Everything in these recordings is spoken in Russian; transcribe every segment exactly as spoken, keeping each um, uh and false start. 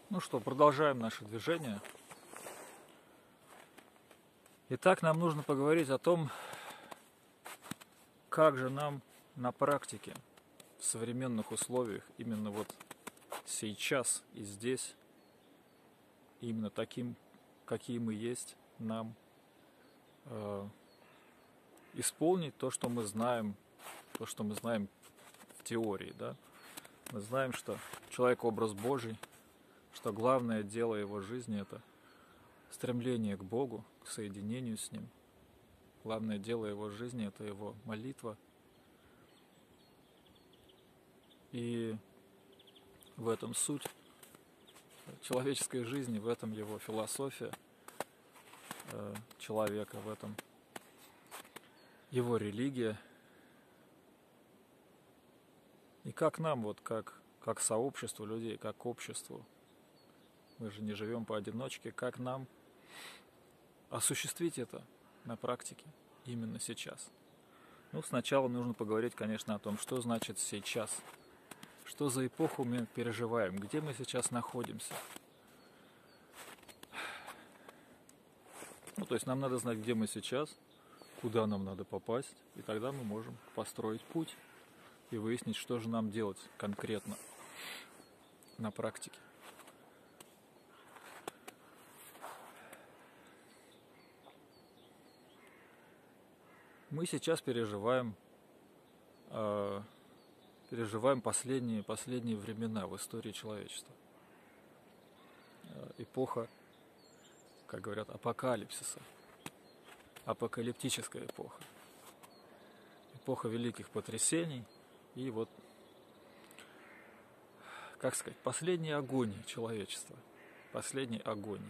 Ну что, продолжаем наше движение. Итак, нам нужно поговорить о том, как же нам на практике, в современных условиях, именно вот сейчас и здесь, именно таким, какие мы есть, нам э, исполнить то, что мы знаем, то, что мы знаем в теории, да? Мы знаем, что человек — образ Божий, что главное дело его жизни — это стремление к Богу, к соединению с Ним. Главное дело его жизни — это его молитва. И в этом суть человеческой жизни, в этом его философия э, человека, в этом его религия. И как нам, вот как, как сообществу людей, как обществу, мы же не живем поодиночке, как нам осуществить это на практике именно сейчас? Ну, сначала нужно поговорить, конечно, о том, что значит сейчас, что за эпоху мы переживаем, где мы сейчас находимся. Ну, то есть нам надо знать, где мы сейчас, куда нам надо попасть, и тогда мы можем построить путь и выяснить, что же нам делать конкретно на практике. Мы сейчас переживаем, э, переживаем последние, последние времена в истории человечества. Э, эпоха, как говорят, апокалипсиса, апокалиптическая эпоха, эпоха великих потрясений и вот, как сказать, последней агонии человечества, последней агонии.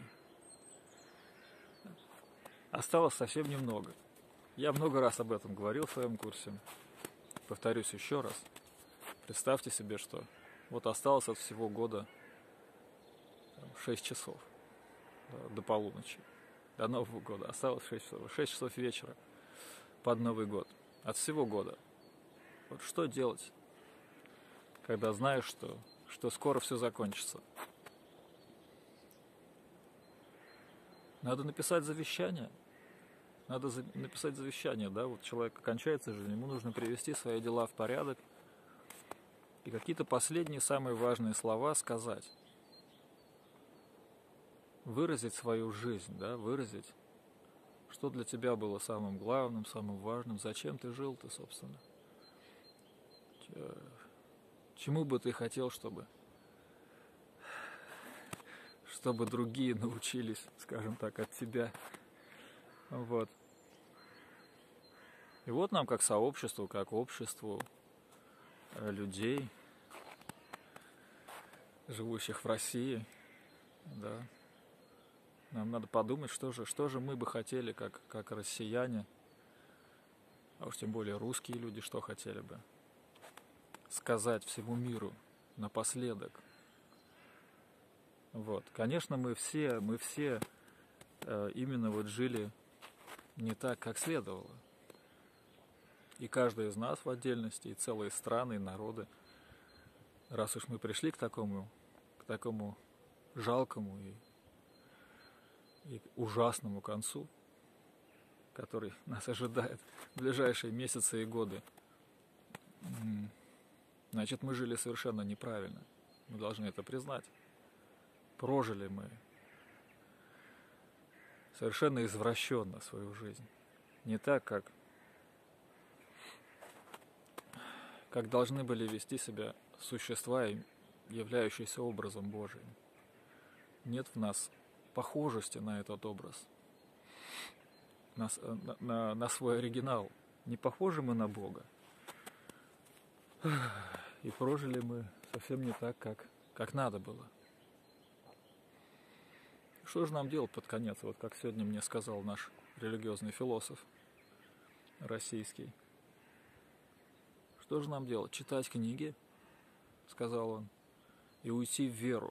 Осталось совсем немного. Я много раз об этом говорил в своем курсе. Повторюсь еще раз. Представьте себе, что вот осталось от всего года шесть часов до, до полуночи, до Нового года. Осталось шесть часов. шесть часов вечера под Новый год. От всего года. Вот что делать, когда знаешь, что, что скоро все закончится? Надо написать завещание. Надо написать завещание, да, вот человек кончается жизнь, ему нужно привести свои дела в порядок и какие-то последние, самые важные слова сказать. Выразить свою жизнь, да, выразить, что для тебя было самым главным, самым важным, зачем ты жил-то, собственно. Чему бы ты хотел, чтобы, чтобы другие научились, скажем так, от тебя. Вот. И вот нам, как сообществу, как обществу людей, живущих в России, да, нам надо подумать, что же, что же мы бы хотели, как, как россияне, а уж тем более русские люди, что хотели бы сказать всему миру напоследок. Вот. Конечно, мы все, мы все э, именно вот жили не так, как следовало. И каждый из нас в отдельности, и целые страны, и народы, раз уж мы пришли к такому, к такому жалкому и, и ужасному концу, который нас ожидает в ближайшие месяцы и годы, значит, мы жили совершенно неправильно. Мы должны это признать. Прожили мы совершенно извращенно свою жизнь. Не так, как, как должны были вести себя существа, являющиеся образом Божиим. Нет в нас похожести на этот образ, на, на, на свой оригинал. Не похожи мы на Бога. И прожили мы совсем не так, как, как надо было. Что же нам делать под конец? Вот как сегодня мне сказал наш религиозный философ российский. Что же нам делать? Читать книги, сказал он, и уйти в веру.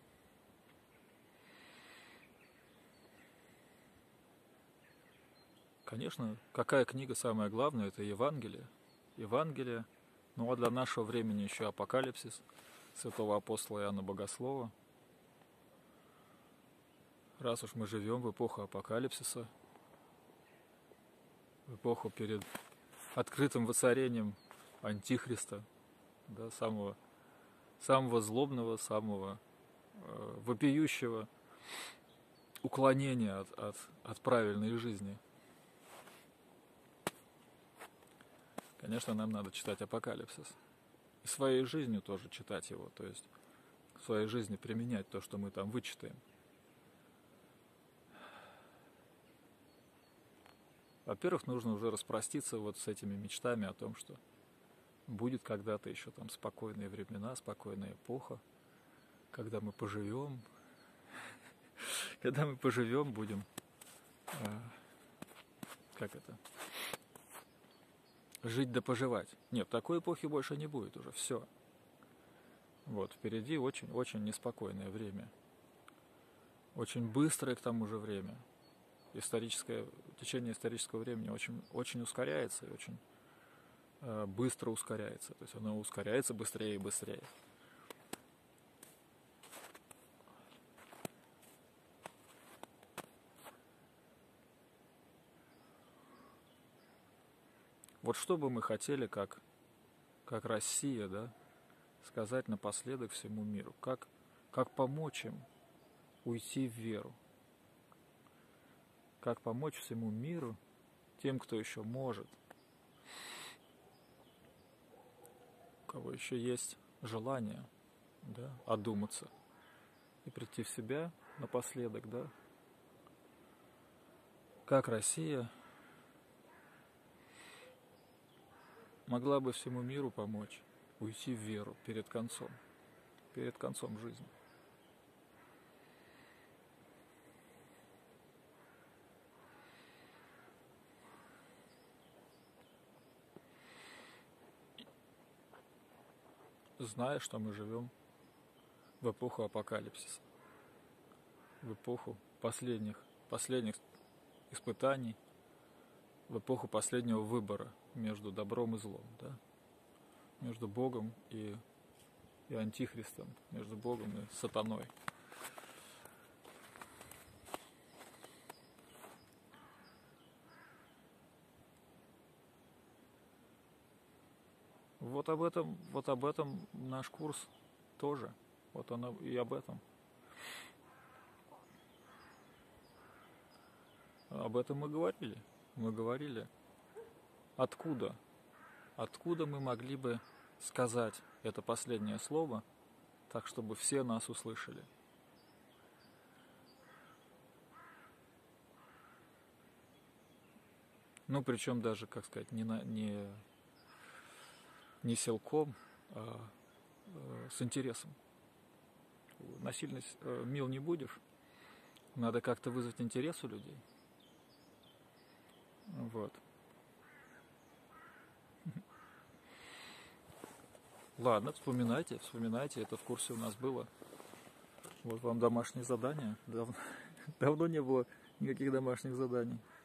Конечно, какая книга самая главная? Это Евангелие. Евангелие. Ну а для нашего времени еще Апокалипсис святого апостола Иоанна Богослова. раз уж мы живем в эпоху апокалипсиса, в эпоху перед открытым воцарением Антихриста, да, самого, самого злобного, самого э, вопиющего уклонения от, от, от правильной жизни. Конечно, нам надо читать Апокалипсис. И своей жизнью тоже читать его, то есть в своей жизни применять то, что мы там вычитаем. Во-первых, нужно уже распроститься вот с этими мечтами о том, что будет когда-то еще там спокойные времена, спокойная эпоха, когда мы поживем, когда мы поживем, будем, э, как это, жить да поживать. Нет, такой эпохи больше не будет уже, все. Вот, впереди очень-очень неспокойное время. Очень быстрое к тому же время. Историческое, течение исторического времени очень, очень ускоряется и очень э, быстро ускоряется. То есть оно ускоряется быстрее и быстрее. Вот что бы мы хотели, как, как Россия, да, сказать напоследок всему миру, как, как помочь им уйти в веру, как помочь всему миру, тем, кто еще может, у кого еще есть желание, да, одуматься и прийти в себя напоследок, да, как Россия могла бы всему миру помочь уйти в веру перед концом, перед концом жизни. Зная, что мы живем в эпоху апокалипсиса, в эпоху последних, последних испытаний, в эпоху последнего выбора между добром и злом, да? Между Богом и, и Антихристом, между Богом и сатаной. Вот об этом, вот об этом наш курс тоже. Вот он и об этом. Об этом мы говорили. Мы говорили, откуда, откуда мы могли бы сказать это последнее слово, так, чтобы все нас услышали. Ну, причем даже, как сказать, не, на, не, не силком, а э, с интересом. Насильно э, мил не будешь. Надо как-то вызвать интерес у людей. Вот. Ладно, вспоминайте, вспоминайте, это в курсе у нас было. Вот вам домашнее задание. Дав... Давно не было никаких домашних заданий.